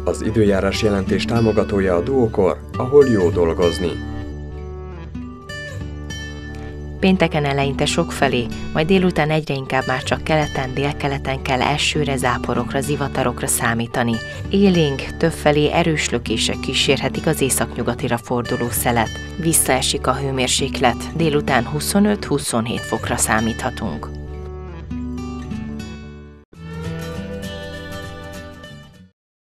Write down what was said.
Az időjárás jelentés támogatója a Duokor, ahol jó dolgozni. Pénteken eleinte sokfelé, majd délután egyre inkább már csak keleten, délkeleten kell esőre, záporokra, zivatarokra számítani. Élénk, többfelé erős lökések kísérhetik az északnyugatira forduló szelet. Visszaesik a hőmérséklet, délután 25-27 fokra számíthatunk.